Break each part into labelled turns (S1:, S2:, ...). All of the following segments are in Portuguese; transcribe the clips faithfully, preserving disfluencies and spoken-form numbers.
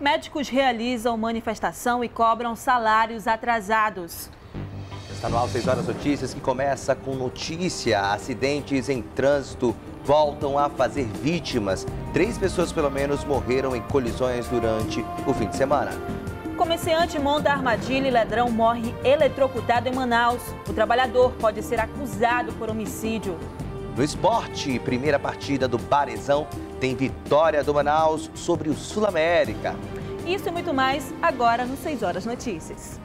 S1: Médicos realizam manifestação e cobram salários atrasados.
S2: Está no ar seis horas notícias, que começa com notícia. Acidentes em trânsito voltam a fazer vítimas. Três pessoas, pelo menos, morreram em colisões durante o fim de semana.
S1: Comerciante monta armadilha e ladrão morre eletrocutado em Manaus. O trabalhador pode ser acusado por homicídio.
S2: No esporte, primeira partida do Barezão tem vitória do Manaus sobre o Sul-América.
S1: Isso e muito mais agora no seis horas Notícias.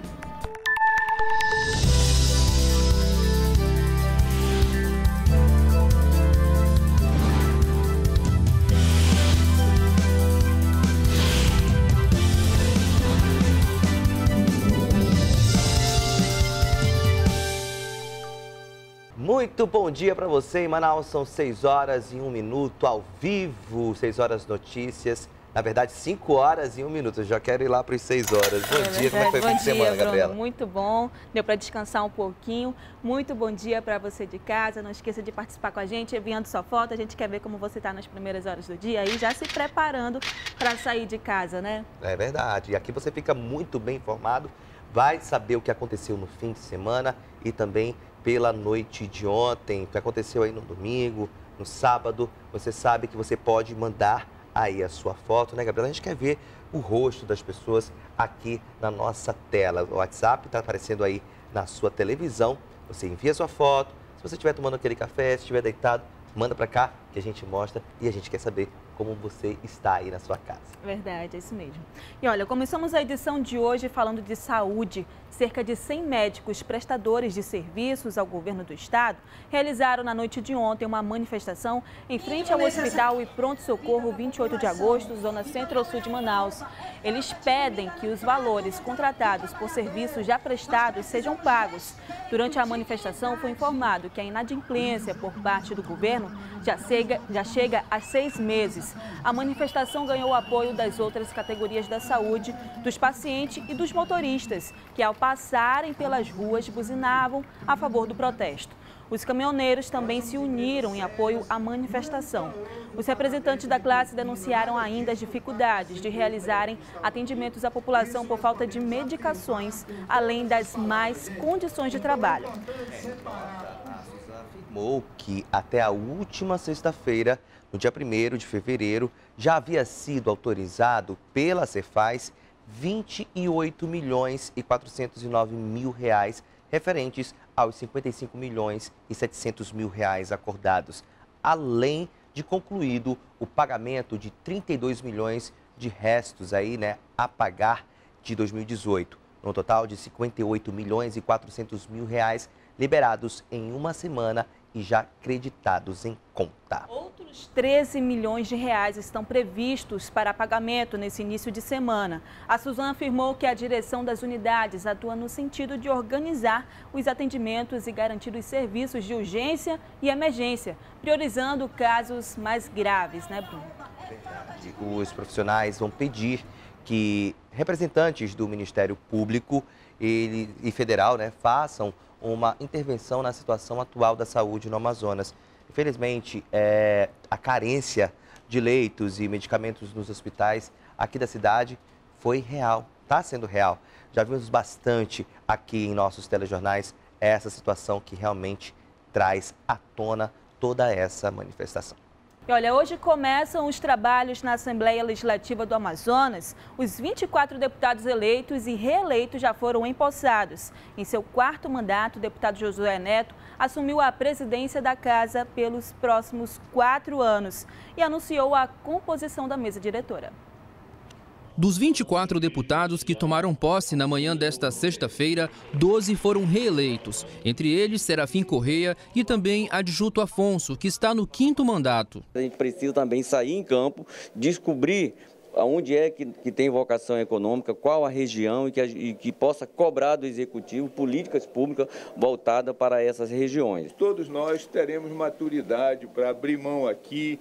S2: Muito bom dia para você em Manaus, são seis horas e um minuto ao vivo, seis horas notícias, na verdade cinco horas e um minuto, eu já quero ir lá para as seis horas. Bom
S1: é
S2: dia, como é que foi o fim de semana,
S1: Bruno,
S2: Gabriela?
S1: Muito bom, deu para descansar um pouquinho, muito bom dia para você de casa, não esqueça de participar com a gente, enviando sua foto, a gente quer ver como você está nas primeiras horas do dia e já se preparando para sair de casa, né?
S2: É verdade, e aqui você fica muito bem informado, vai saber o que aconteceu no fim de semana e também pela noite de ontem, o que aconteceu aí no domingo, no sábado. Você sabe que você pode mandar aí a sua foto, né, Gabriela? A gente quer ver o rosto das pessoas aqui na nossa tela. O WhatsApp está aparecendo aí na sua televisão. Você envia a sua foto. Se você estiver tomando aquele café, se estiver deitado, manda para cá que a gente mostra e a gente quer saber como você está aí na sua casa.
S1: Verdade, é isso mesmo. E olha, começamos a edição de hoje falando de saúde. Cerca de cem médicos prestadores de serviços ao governo do estado realizaram na noite de ontem uma manifestação em frente ao Hospital e Pronto-Socorro vinte e oito de agosto, zona centro-sul de Manaus. Eles pedem que os valores contratados por serviços já prestados sejam pagos. Durante a manifestação foi informado que a inadimplência por parte do governo já chega, já chega a seis meses. A manifestação ganhou o apoio das outras categorias da saúde, dos pacientes e dos motoristas, que ao passarem pelas ruas buzinavam a favor do protesto. Os caminhoneiros também se uniram em apoio à manifestação. Os representantes da classe denunciaram ainda as dificuldades de realizarem atendimentos à população por falta de medicações, além das más condições de trabalho.
S2: Afirmou que até a última sexta-feira, no dia primeiro de fevereiro, já havia sido autorizado pela Cefaz vinte e oito milhões e quatrocentos e nove mil reais referentes aos cinquenta e cinco milhões e setecentos mil reais acordados, além de concluído o pagamento de trinta e dois milhões de restos aí, né, a pagar de dois mil e dezoito, no total de cinquenta e oito milhões e quatrocentos mil reais liberados em uma semana e já creditados em conta.
S1: Outros treze milhões de reais estão previstos para pagamento nesse início de semana. A Suzana afirmou que a direção das unidades atua no sentido de organizar os atendimentos e garantir os serviços de urgência e emergência, priorizando casos mais graves, né, Bruno?
S2: Verdade. Os profissionais vão pedir que representantes do Ministério Público e, e Federal, né, façam uma intervenção na situação atual da saúde no Amazonas. Infelizmente, é, a carência de leitos e medicamentos nos hospitais aqui da cidade foi real, está sendo real. Já vimos bastante aqui em nossos telejornais essa situação que realmente traz à tona toda essa manifestação.
S1: E olha, hoje começam os trabalhos na Assembleia Legislativa do Amazonas. Os vinte e quatro deputados eleitos e reeleitos já foram empossados. Em seu quarto mandato, o deputado Josué Neto assumiu a presidência da casa pelos próximos quatro anos e anunciou a composição da mesa diretora.
S3: Dos vinte e quatro deputados que tomaram posse na manhã desta sexta-feira, doze foram reeleitos. Entre eles, Serafim Correia e também Adjuto Afonso, que está no quinto mandato.
S4: A gente precisa também sair em campo, descobrir onde é que, que tem vocação econômica, qual a região e que, e que possa cobrar do Executivo políticas públicas voltadas para essas regiões.
S5: Todos nós teremos maturidade para abrir mão aqui,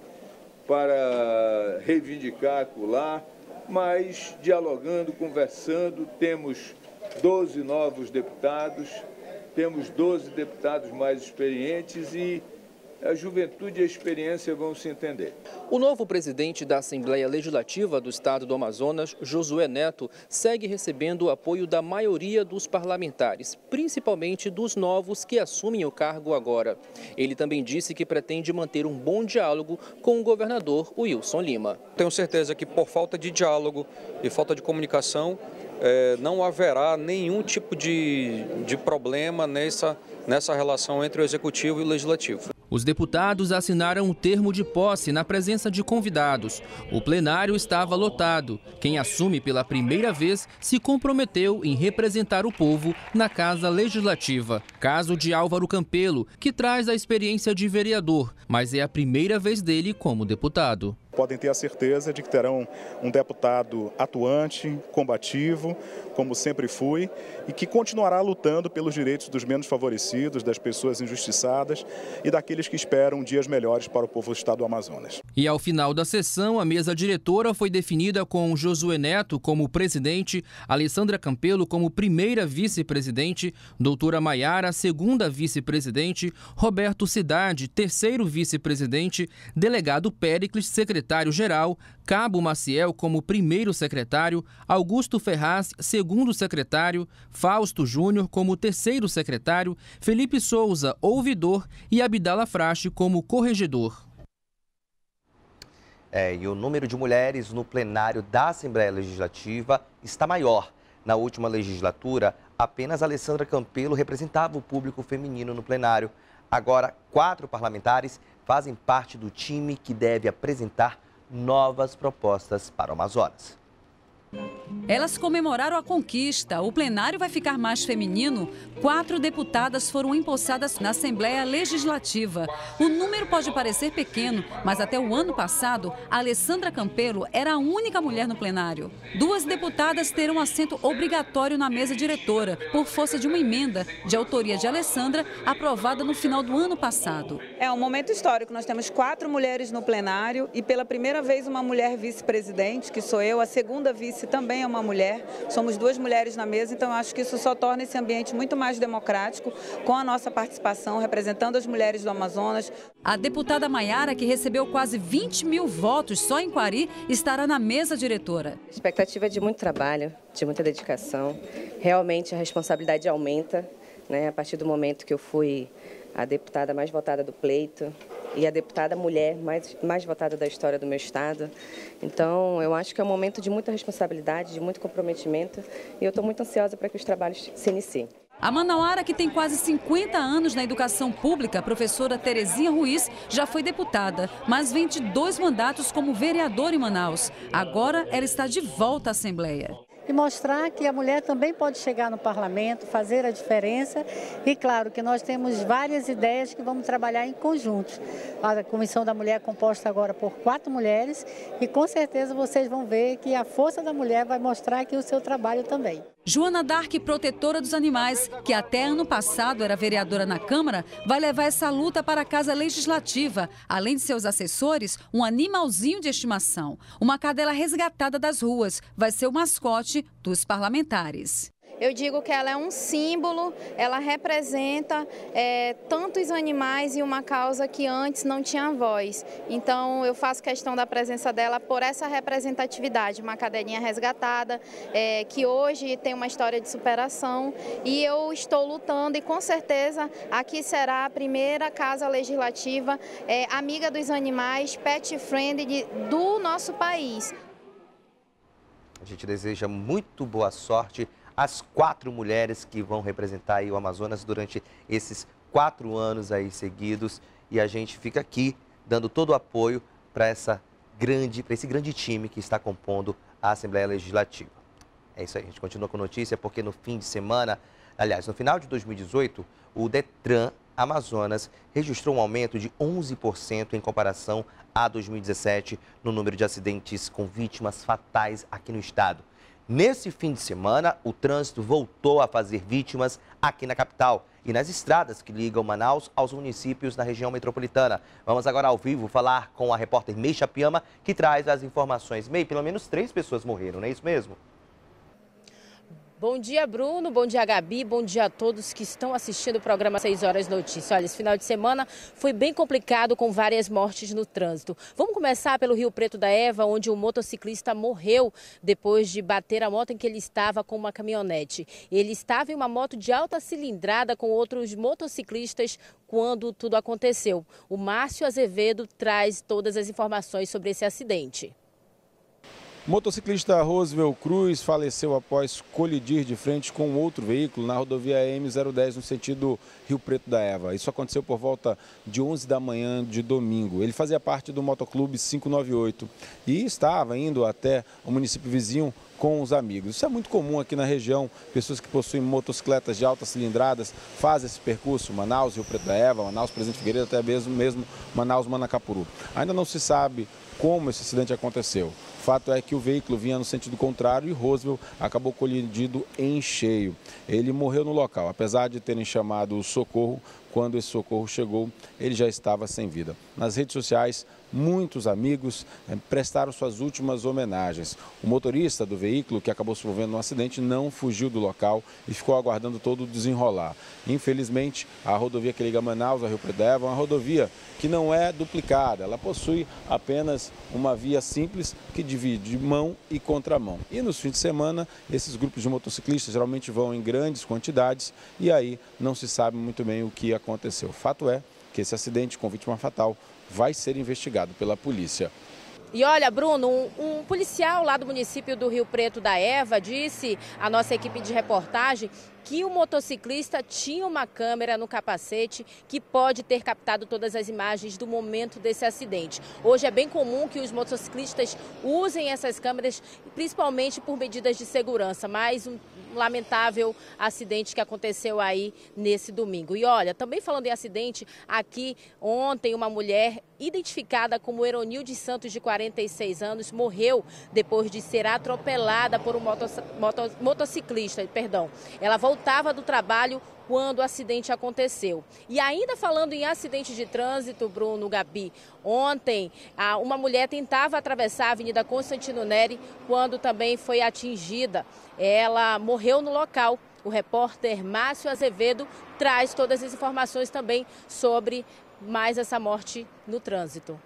S5: para reivindicar acolá, mas dialogando, conversando, temos doze novos deputados, temos doze deputados mais experientes e a juventude e a experiência vão se entender.
S3: O novo presidente da Assembleia Legislativa do Estado do Amazonas, Josué Neto, segue recebendo o apoio da maioria dos parlamentares, principalmente dos novos que assumem o cargo agora. Ele também disse que pretende manter um bom diálogo com o governador Wilson Lima.
S6: Tenho certeza que por falta de diálogo e falta de comunicação, é, não haverá nenhum tipo de, de problema nessa, nessa relação entre o Executivo e o Legislativo.
S3: Os deputados assinaram o termo de posse na presença de convidados. O plenário estava lotado. Quem assume pela primeira vez se comprometeu em representar o povo na Casa Legislativa. Caso de Álvaro Campelo, que traz a experiência de vereador, mas é a primeira vez dele como deputado.
S7: Podem ter a certeza de que terão um deputado atuante, combativo, como sempre fui, e que continuará lutando pelos direitos dos menos favorecidos, das pessoas injustiçadas e daqueles que esperam dias melhores para o povo do estado do Amazonas.
S3: E ao final da sessão, a mesa diretora foi definida com Josué Neto como presidente, Alessandra Campelo como primeira vice-presidente, doutora Maiara, segunda vice-presidente, Roberto Cidade, terceiro vice-presidente, delegado Péricles, secretário secretário-geral, Cabo Maciel como primeiro secretário, Augusto Ferraz, segundo secretário, Fausto Júnior como terceiro secretário, Felipe Souza, ouvidor e Abdala Frache como corregedor.
S2: É, e o número de mulheres no plenário da Assembleia Legislativa está maior. Na última legislatura, apenas Alessandra Campelo representava o público feminino no plenário. Agora, quatro parlamentares fazem parte do time que deve apresentar novas propostas para o Amazonas.
S8: Elas comemoraram a conquista. O plenário vai ficar mais feminino. Quatro deputadas foram empossadas na Assembleia Legislativa. O número pode parecer pequeno, mas até o ano passado, a Alessandra Campelo era a única mulher no plenário. Duas deputadas terão assento obrigatório na mesa diretora, por força de uma emenda de autoria de Alessandra, aprovada no final do ano passado.
S9: É um momento histórico. Nós temos quatro mulheres no plenário e pela primeira vez uma mulher vice-presidente, que sou eu, a segunda vice também é uma mulher, somos duas mulheres na mesa, então eu acho que isso só torna esse ambiente muito mais democrático, com a nossa participação, representando as mulheres do Amazonas.
S8: A deputada Maiara, que recebeu quase vinte mil votos só em Quari, estará na mesa diretora.
S10: A expectativa é de muito trabalho, de muita dedicação, realmente a responsabilidade aumenta, né, a partir do momento que eu fui a deputada mais votada do pleito e a deputada mulher mais, mais votada da história do meu estado. Então, eu acho que é um momento de muita responsabilidade, de muito comprometimento, e eu estou muito ansiosa para que os trabalhos se iniciem.
S8: A manauara, que tem quase cinquenta anos na educação pública, a professora Terezinha Ruiz, já foi deputada, mas vem de dois mandatos como vereadora em Manaus. Agora ela está de volta à Assembleia.
S11: E mostrar que a mulher também pode chegar no parlamento, fazer a diferença. E claro que nós temos várias ideias que vamos trabalhar em conjunto. A Comissão da Mulher é composta agora por quatro mulheres e com certeza vocês vão ver que a força da mulher vai mostrar aqui o seu trabalho também.
S8: Joana Dark, protetora dos animais, que até ano passado era vereadora na Câmara, vai levar essa luta para a Casa Legislativa. Além de seus assessores, um animalzinho de estimação. Uma cadela resgatada das ruas vai ser o mascote dos parlamentares.
S12: Eu digo que ela é um símbolo, ela representa é, tantos animais e uma causa que antes não tinha voz. Então eu faço questão da presença dela por essa representatividade, uma cadelinha resgatada, é, que hoje tem uma história de superação, e eu estou lutando e com certeza aqui será a primeira casa legislativa é, amiga dos animais, pet friendly do nosso país.
S2: A gente deseja muito boa sorte às quatro mulheres que vão representar aí o Amazonas durante esses quatro anos aí seguidos. E a gente fica aqui dando todo o apoio para essa grande, para esse grande time que está compondo a Assembleia Legislativa. É isso aí, a gente continua com notícia porque no fim de semana, aliás, no final de dois mil e dezoito, o Detran Amazonas registrou um aumento de onze por cento em comparação a dois mil e dezessete no número de acidentes com vítimas fatais aqui no estado. Nesse fim de semana, o trânsito voltou a fazer vítimas aqui na capital e nas estradas que ligam Manaus aos municípios da região metropolitana. Vamos agora ao vivo falar com a repórter Mei Chapiama, que traz as informações. Mei, pelo menos três pessoas morreram, não é isso mesmo?
S13: Bom dia, Bruno. Bom dia, Gabi. Bom dia a todos que estão assistindo o programa seis horas Notícias. Olha, esse final de semana foi bem complicado com várias mortes no trânsito. Vamos começar pelo Rio Preto da Eva, onde um motociclista morreu depois de bater a moto em que ele estava com uma caminhonete. Ele estava em uma moto de alta cilindrada com outros motociclistas quando tudo aconteceu. O Márcio Azevedo traz todas as informações sobre esse acidente.
S14: O motociclista Rosvel Cruz faleceu após colidir de frente com outro veículo na rodovia M zero dez no sentido Rio Preto da Eva. Isso aconteceu por volta de onze da manhã de domingo. Ele fazia parte do Motoclube quinhentos e noventa e oito e estava indo até o município vizinho com os amigos. Isso é muito comum aqui na região. Pessoas que possuem motocicletas de altas cilindradas fazem esse percurso, Manaus, Rio Preto da Eva, Manaus, Presidente Figueiredo, até mesmo, mesmo Manaus, Manacapuru. Ainda não se sabe como esse acidente aconteceu. O fato é que o veículo vinha no sentido contrário e Rosvel acabou colidido em cheio. Ele morreu no local. Apesar de terem chamado o socorro, quando esse socorro chegou, ele já estava sem vida. Nas redes sociais, muitos amigos eh, prestaram suas últimas homenagens. O motorista do veículo, que acabou se envolvendo no acidente, não fugiu do local e ficou aguardando todo o desenrolar. Infelizmente, a rodovia que liga Manaus a Rio Preto da Eva é uma rodovia que não é duplicada. Ela possui apenas uma via simples que divide mão e contramão. E nos fins de semana, esses grupos de motociclistas geralmente vão em grandes quantidades e aí não se sabe muito bem o que aconteceu. O fato é que esse acidente com vítima fatal vai ser investigado pela polícia.
S13: E olha, Bruno, um, um policial lá do município do Rio Preto da Eva disse à nossa equipe de reportagem que o motociclista tinha uma câmera no capacete que pode ter captado todas as imagens do momento desse acidente. Hoje é bem comum que os motociclistas usem essas câmeras, principalmente por medidas de segurança, mas um lamentável acidente que aconteceu aí nesse domingo. E olha, também falando em acidente, aqui ontem uma mulher identificada como Eronilde Santos, de quarenta e seis anos, morreu depois de ser atropelada por um moto, moto, motociclista. Perdão. Ela voltava do trabalho quando o acidente aconteceu. E ainda falando em acidente de trânsito, Bruno, Gabi, ontem uma mulher tentava atravessar a Avenida Constantino Neri quando também foi atingida. Ela morreu no local. O repórter Márcio Azevedo traz todas as informações também sobre mais essa morte no trânsito.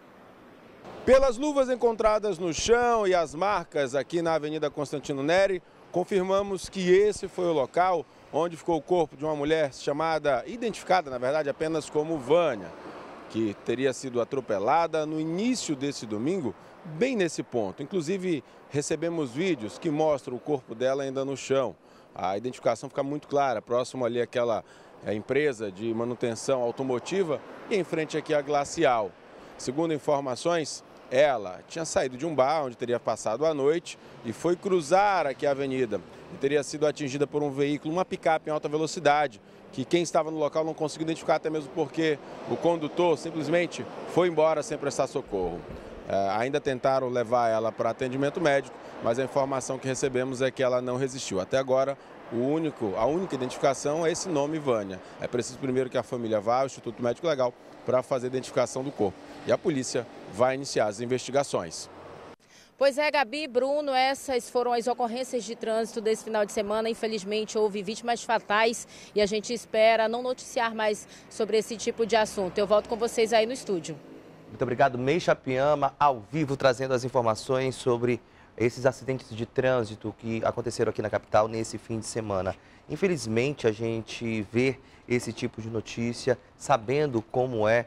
S14: Pelas luvas encontradas no chão e as marcas aqui na Avenida Constantino Neri, confirmamos que esse foi o local onde ficou o corpo de uma mulher chamada, identificada na verdade apenas como Vânia, que teria sido atropelada no início desse domingo, bem nesse ponto. Inclusive recebemos vídeos que mostram o corpo dela ainda no chão. A identificação fica muito clara, próximo ali àquela é, empresa de manutenção automotiva e em frente aqui à Glacial. Segundo informações, ela tinha saído de um bar onde teria passado a noite e foi cruzar aqui a avenida e teria sido atingida por um veículo, uma picape em alta velocidade, que quem estava no local não conseguiu identificar, até mesmo porque o condutor simplesmente foi embora sem prestar socorro. É, ainda tentaram levar ela para atendimento médico, mas a informação que recebemos é que ela não resistiu. Até agora, o único, a única identificação é esse nome, Vânia. É preciso primeiro que a família vá ao Instituto Médico Legal para fazer a identificação do corpo. E a polícia vai iniciar as investigações.
S13: Pois é, Gabi, Bruno, essas foram as ocorrências de trânsito desse final de semana. Infelizmente, houve vítimas fatais e a gente espera não noticiar mais sobre esse tipo de assunto. Eu volto com vocês aí no estúdio.
S2: Muito obrigado, Meixa Piama, ao vivo, trazendo as informações sobre esses acidentes de trânsito que aconteceram aqui na capital nesse fim de semana. Infelizmente, a gente vê esse tipo de notícia sabendo como é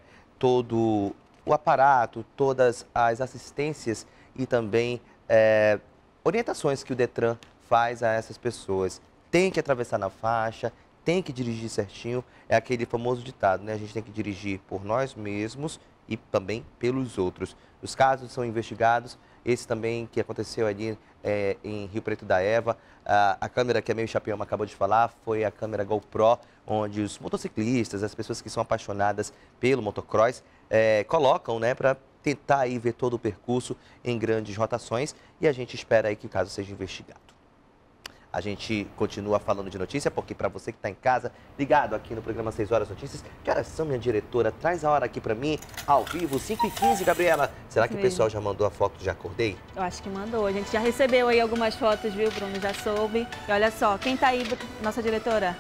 S2: todo o aparato, todas as assistências e também é, orientações que o Detran faz a essas pessoas. Tem que atravessar na faixa, tem que dirigir certinho, é aquele famoso ditado, né? A gente tem que dirigir por nós mesmos e também pelos outros. Os casos são investigados, esse também que aconteceu ali é, em Rio Preto da Eva, a, a câmera que a Meixa Piama acabou de falar foi a câmera GoPro, onde os motociclistas, as pessoas que são apaixonadas pelo motocross, é, colocam, né, para tentar aí ver todo o percurso em grandes rotações e a gente espera aí que o caso seja investigado. A gente continua falando de notícia, porque para você que está em casa, ligado aqui no programa seis horas Notícias, que horas são, minha diretora? Traz a hora aqui para mim, ao vivo, cinco e quinze, Gabriela. Será que o pessoal já mandou a foto, já acordei?
S1: Eu acho que mandou. A gente já recebeu aí algumas fotos, viu, Bruno? Já soube. E olha só, quem tá aí, nossa diretora?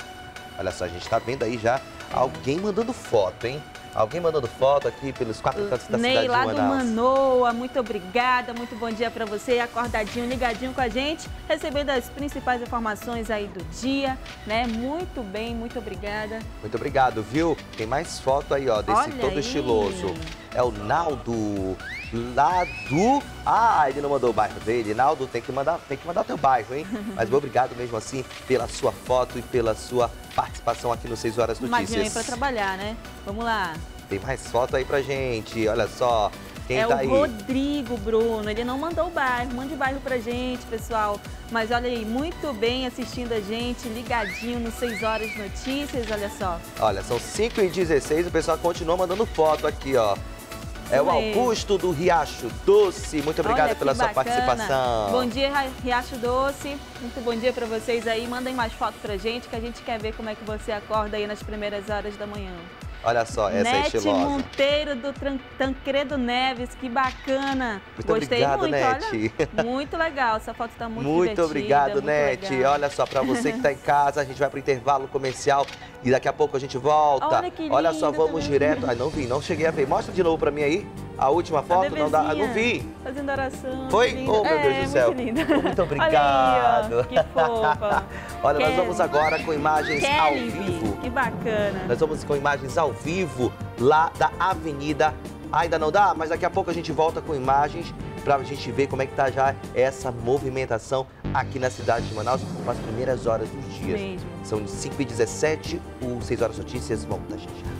S2: Olha só, a gente está vendo aí já alguém mandando foto, hein? Alguém mandando foto aqui pelos quatro cantos da
S1: Ney,
S2: cidade de
S1: lá
S2: Manaus.
S1: do Manoa, muito obrigada, muito bom dia para você, acordadinho, ligadinho com a gente, recebendo as principais informações aí do dia, né? Muito bem, muito obrigada.
S2: Muito obrigado, viu? Tem mais foto aí, ó, desse
S1: Olha
S2: todo
S1: aí.
S2: estiloso. É o Naldo, lá do... Ah, ele não mandou o bairro dele. Naldo, tem que mandar, tem que mandar teu bairro, hein? Mas obrigado mesmo assim pela sua foto e pela sua participação aqui no seis horas Notícias.
S1: Imagina aí para trabalhar, né? Vamos lá.
S2: Tem mais foto aí pra gente, olha só. Quem
S1: é
S2: tá
S1: o
S2: aí?
S1: Rodrigo, Bruno. Ele não mandou o bairro, mande o bairro pra gente, pessoal. Mas olha aí, muito bem assistindo a gente, ligadinho no seis horas Notícias, olha só.
S2: Olha, são cinco e dezesseis, o pessoal continua mandando foto aqui, ó. É o Augusto do Riacho Doce. Muito obrigado pela sua participação.
S1: Bom dia, Riacho Doce. Muito bom dia para vocês aí. Mandem mais fotos pra gente, que a gente quer ver como é que você acorda aí nas primeiras horas da manhã.
S2: Olha só, essa
S1: Nete
S2: é estilosa.
S1: Monteiro do Tancredo Neves, que bacana.
S2: Muito
S1: Gostei
S2: obrigado,
S1: muito,
S2: Nete.
S1: Olha, muito legal, essa foto está muito
S2: Muito
S1: divertida.
S2: obrigado,
S1: muito
S2: Nete.
S1: legal.
S2: Olha só, para você que está em casa, a gente vai para o intervalo comercial e daqui a pouco a gente volta.
S1: Olha que lindo,
S2: Olha só, vamos
S1: também.
S2: direto. Ah, não vi, não cheguei a ver. Mostra de novo para mim aí. A última foto, não dá. Ah, não vi.
S1: Fazendo oração.
S2: Foi?
S1: Linda.
S2: Oh, meu
S1: é,
S2: Deus do céu.
S1: Muito, linda.
S2: Muito obrigado.
S1: Olha aí, ó, que fofa.
S2: Olha,
S1: Kelly.
S2: nós vamos agora com imagens
S1: Kelly,
S2: ao vivo.
S1: Que bacana.
S2: Nós vamos com imagens ao vivo lá da Avenida. Ainda não dá, mas daqui a pouco a gente volta com imagens para a gente ver como é que tá já essa movimentação aqui na cidade de Manaus com as primeiras horas dos dias.
S1: Mesmo.
S2: São cinco e dezessete, o seis horas Notícias volta, gente.